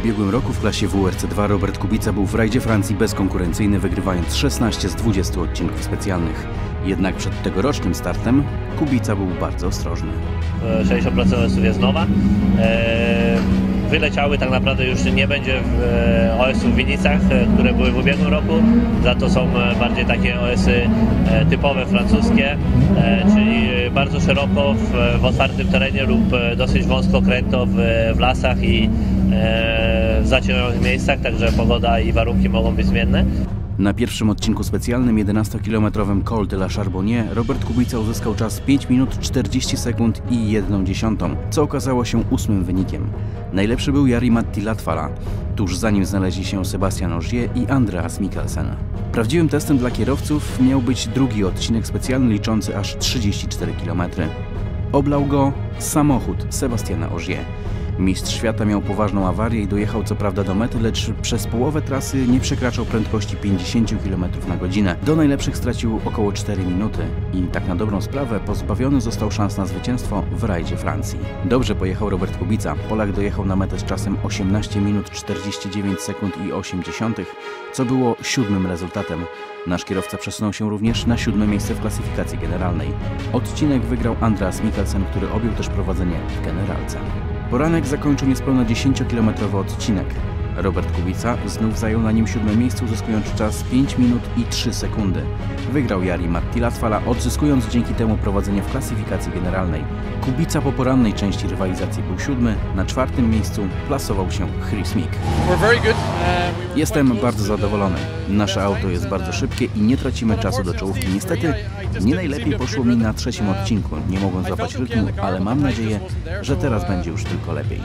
ubiegłym roku w klasie WRC2 Robert Kubica był w rajdzie Francji bezkonkurencyjny, wygrywając 16 z 20 odcinków specjalnych. Jednak przed tegorocznym startem Kubica był bardzo ostrożny. 60% OS-ów jest nowa. Wyleciały, tak naprawdę już nie będzie OS-ów w Winicach, które były w ubiegłym roku. Za to są bardziej takie OS-y typowe francuskie, czyli bardzo szeroko w otwartym terenie lub dosyć wąsko kręto w lasach i w zacielonych miejscach, także pogoda i warunki mogą być zmienne. Na pierwszym odcinku specjalnym 11-kilometrowym Col de la Charbonnière Robert Kubica uzyskał czas 5 minut 40 sekund i 1/10, co okazało się 8. wynikiem. Najlepszy był Jari Matti Latvala, tuż za nim znaleźli się Sebastian Ogier i Andreas Mikkelsen. Prawdziwym testem dla kierowców miał być drugi odcinek specjalny liczący aż 34 km. Oblał go samochód Sebastiana Ogier. Mistrz świata miał poważną awarię i dojechał co prawda do mety, lecz przez połowę trasy nie przekraczał prędkości 50 km na godzinę. Do najlepszych stracił około 4 minuty i tak na dobrą sprawę pozbawiony został szans na zwycięstwo w rajdzie Francji. Dobrze pojechał Robert Kubica. Polak dojechał na metę z czasem 18 minut 49 sekund i 0,8, co było 7. rezultatem. Nasz kierowca przesunął się również na 7. miejsce w klasyfikacji generalnej. Odcinek wygrał Andreas Mikkelsen, który objął też prowadzenie w generalce. Poranek zakończył niespełna 10-kilometrowy odcinek. Robert Kubica znów zajął na nim 7. miejsce, uzyskując czas 5 minut i 3 sekundy. Wygrał Jari Matti Latvala, odzyskując dzięki temu prowadzenie w klasyfikacji generalnej. Kubica po porannej części rywalizacji był 7. Na 4. miejscu plasował się Chris Meek. Jestem bardzo zadowolony. Nasze auto jest bardzo szybkie i nie tracimy czasu do czołówki. Niestety nie najlepiej poszło mi na 3. odcinku. Nie mogłem złapać rytmu, ale mam nadzieję, że teraz będzie już tylko lepiej.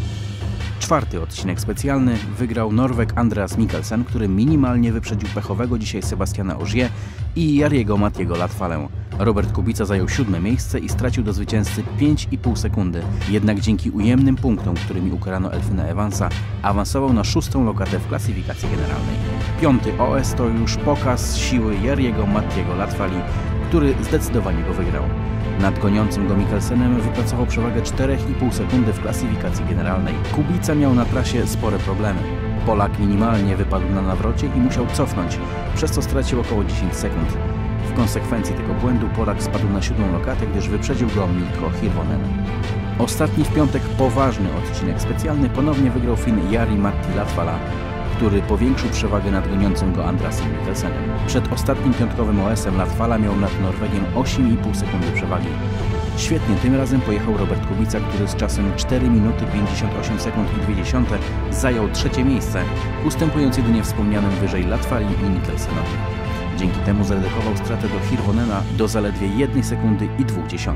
4. odcinek specjalny wygrał Norweg Andreas Mikkelsen, który minimalnie wyprzedził pechowego dzisiaj Sebastiana Ogier i Jariego Mattiego Latvalę. Robert Kubica zajął 7. miejsce i stracił do zwycięzcy 5,5 sekundy. Jednak dzięki ujemnym punktom, którymi ukarano Elfina Evansa, awansował na 6. lokatę w klasyfikacji generalnej. 5. OS to już pokaz siły Jariego Mattiego Latvali, który zdecydowanie go wygrał. Nad goniącym go Mikkelsenem wypracował przewagę 4,5 sekundy w klasyfikacji generalnej. Kubica miał na trasie spore problemy. Polak minimalnie wypadł na nawrocie i musiał cofnąć, przez co stracił około 10 sekund. W konsekwencji tego błędu Polak spadł na 7. lokatę, gdyż wyprzedził go Mikko Hirvonen. Ostatni w piątek poważny odcinek specjalny ponownie wygrał Fin Jari Matti Latvala, który powiększył przewagę nad goniącym go Andreasem Mikkelsenem. Przed ostatnim piątkowym OS-em Latvala miał nad Norwegiem 8,5 sekundy przewagi. Świetnie tym razem pojechał Robert Kubica, który z czasem 4 minuty 58 sekund i 0,2 zajął 3. miejsce, ustępując jedynie wspomnianym wyżej Latvali i Mikkelsenowi. Dzięki temu zredukował stratę do Hirvonena do zaledwie 1 sekundy i 0,2.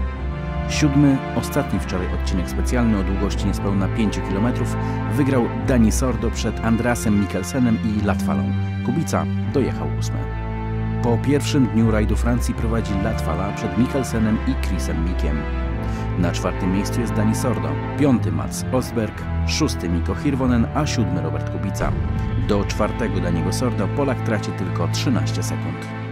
7. ostatni wczoraj odcinek specjalny o długości niespełna 5 km wygrał Dani Sordo przed Andreasem Mikkelsenem i Latvalą. Kubica dojechał 8. Po pierwszym dniu rajdu Francji prowadzi Latvala przed Mikkelsenem i Chrisem Meekiem. Na 4. miejscu jest Dani Sordo, 5. Mats Osberg, 6. Mikko Hirvonen, a 7. Robert Kubica. Do 4. Daniego Sordo Polak traci tylko 13 sekund.